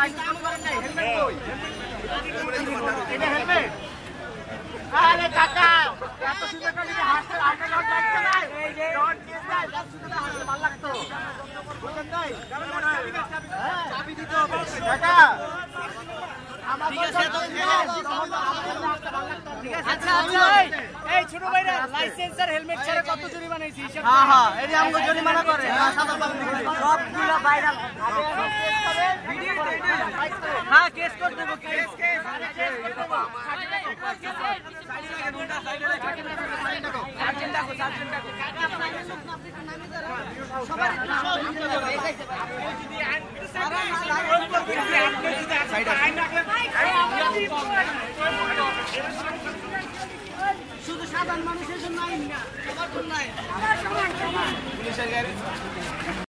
আরে কাকা এত সুন্দর করে যদি হাসতে আগে লট লাগছে না এই যে লট কেস না এত সুন্দর হাসতে ভালো লাগতো বুঝলেন নাই চাবি দিতে হবে কাকা আমার কাছে তো আচ্ছা আচ্ছা এই ছোট ভাইরা লাইসেন্স আর হেলমেট ছাড়া কত জরিমানা হইছে হিসাব হ্যাঁ হ্যাঁ এই আমগো জরিমানা করে সবগুলো ভাইরাল ভিডিও হ্যাঁ কেস করে দেব কেস কেস করে দেব শুধু সাধারণ মানুষের জন্য আইন না সবার জন্য আইন পুলিশের গাড়ি